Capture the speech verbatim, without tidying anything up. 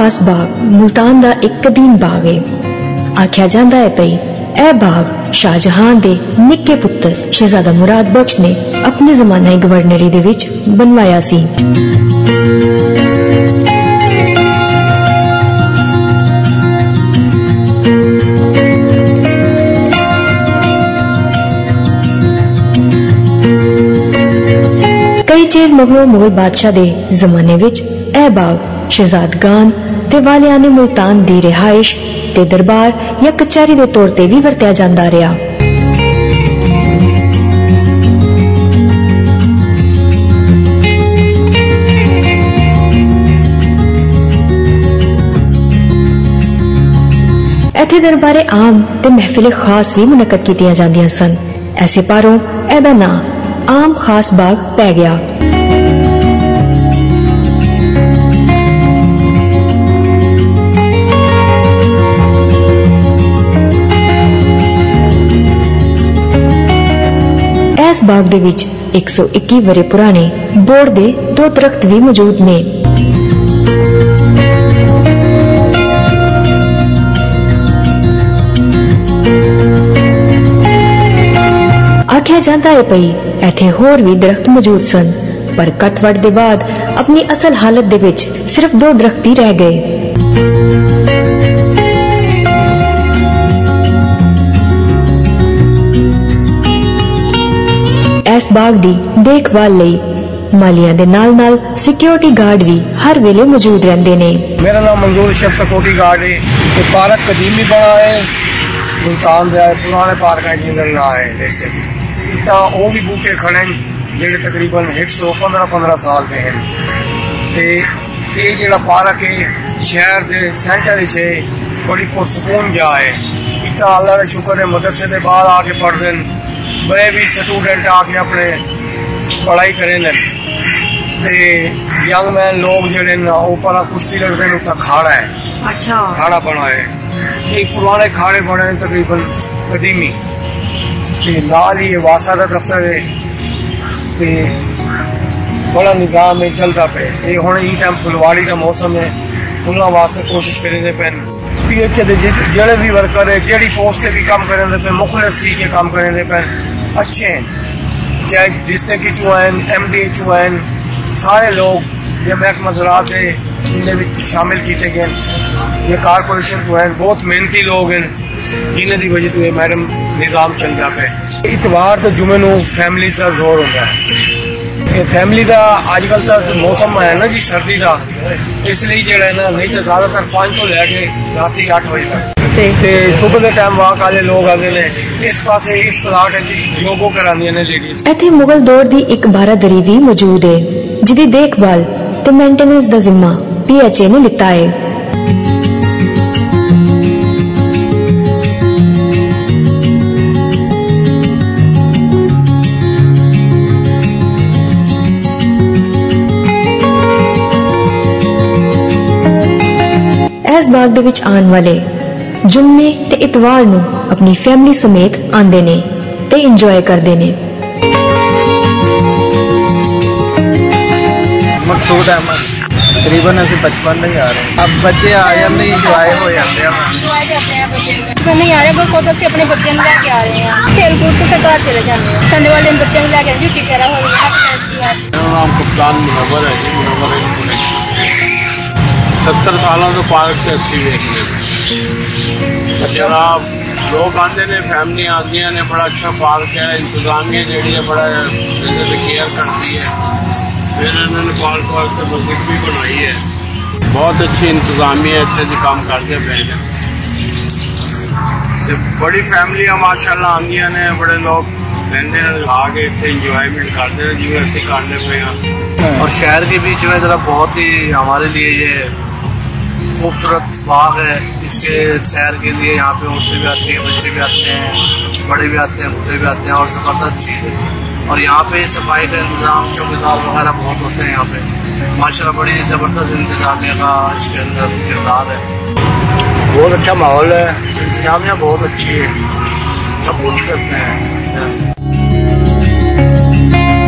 खास बाग मुल्तान दा एक कदीम बाग है। आख्या जांदा है पई ए बाग शाहजहां दे निक्के पुत्र शहजादा मुराद बख्श ने अपने जमाने गवर्नरी दे विच बनवाया सी। कई चेर मगरों मुगल बादशाह दे जमाने विच ए बाग शहजादगान ते वालियाने मुल्तान दी रिहाइश ते दरबार या कचहरी दे तौर ते भी वरत्या जांदा रहा। इत्थे दरबारे आम ते महफिले खास भी मुनक्कद कीतियां जांदियां सन। ऐसे पारों एदा नां आम खास बाग पै गया। इस बाग दे विच एक सौ इक्की वरे पुराने बोड़ दे दो दरख्त भी मौजूद ने। आख्या जाता है पई इत्थे होर भी दरख्त मौजूद सन, पर कटवट दे बाद अपनी असल हालत दे विच सिर्फ दो दरख्त ही रह गए। इस बाग दी देखभाल लई मालियां दे नाल नाल सिक्योरिटी गार्ड भी हर वेले मौजूद रहंदे ने। मेरा नाम मंजूर शेख सिक्योरिटी गार्ड है। ये पार्क कदीमी बना है, मुल्तान दे पुराने पार्क है जिंदा ना है लिस्ट च। इतना वो भी बूटे खड़े हैं जेडे तकरीबन एक सौ पंद्रह पंद्रह साल के हैं। ते ये जेड़ा पार्क है शहर दे सेंटर विच है, बड़ी पुरसकून जगह है। इतना अल्लाह का शुक्र है मदरसे के बाद आके पढ़ते हैं, वह भी स्टूडेंट आके अपने पढ़ाई करें। यंग मैन लोग जेडे ऊपर कुश्ती लड़ते हैं, उत्तर खाड़ा है। अच्छा खाड़ा बना है, एक पुराने खाड़े बने तकरीबन कदीमी। नाल ही वासा का दफ्तर है, ते बड़ा निजाम है चलता पे। ये हुण ई टाइम फुलवाड़ी का मौसम है, फुलों वास्ते कोशिश करेंगे पेन। पी एच ए जेड़े भी वर्कर है जेड़ी पोस्ट से भी काम करेंगे पे, मुखलिस के काम करेंगे पे अच्छे हैं। चाहे डिस्ट्रिक्ट चो हैं, एम डी चो हैं, सारे लोग जो महकमा ज़राअत है इनमें शामिल किए गए। ये कारपोरेशन तो हैं, बहुत मेहनती लोग हैं जिन्हें की वजह से मैडम निज़ाम चलता पे। इतवार तो जुमे नूं फैमिली का जोर होता है। फैमिली का अजकल तो मौसम है ना जी सर्दी का, इसलिए जड़ा है ना, नहीं तो ज्यादातर पांच तो लैके रात आठ बजे तक ते सुबह के टाइम वॉक वाले लोग आते हैं। इस पास इस प्लाट योगो करांदियां ने लेडीज। इत्थे मुगल दौर दी एक बारादरी भी मौजूद है, जिदी देखभाल ते मेंटेनेंस दा जिम्मा पी एच ए ने लिता है। इस बाग दे विच आने वाले जुम्मे ते इतवार नूं अपनी फैमिली समेत आंदे ने ते इंजॉय करदे ने। मकसूद अहमद तकरीबन असं बचपन नहीं आ रहे, अब बच्चे आ जाते इंजॉय हो जाते हैं। नहीं आ रहे अगर खुद असं अपने बच्चों लैके आ रहे हैं, खेल कूद तो फिर घर चले जाते हैं। संडे वाले दिन बच्चों लैके छुट्टी वगैरह हो रही। मेरा नाम कप्तान मुनव्वर है जी, मुनव्वर है। सत्तर सालों तो पार्क से अस्सी देखने जनाब लोग आते ने, फैमिली आदि ने। बड़ा अच्छा पार्क है, इंतजामिया जी है बड़ा केयर करती है। फिर इन्होंने पार्क वास्ते मस्जिद भी बनाई है, बहुत अच्छी इंतजामिया इतने जी काम करते पे। बड़ी फैमिलियां माशाल्लाह आंदियां ने, बड़े लोग रहते हैं आके इतने इंजॉयमेंट करते हैं जिम्मे असं करने पे। और शहर के बीच में जरा बहुत ही हमारे लिए ये खूबसूरत बाग है। इसके सैर के लिए यहाँ पे औरतें भी आती हैं, बच्चे भी आते हैं, बड़े भी आते हैं, बूढ़े भी आते हैं, और ज़बरदस्त चीज़ है। और यहाँ पे सफाई का इंतज़ाम, चौकीदार वगैरह बहुत होते हैं यहाँ पे। माशाल्लाह बड़ी ज़बरदस्त इंतज़ामिया का इसके अंदर किरदार है। बहुत अच्छा माहौल है, इंतजामिया बहुत अच्छी है, सब कुछ करते हैं।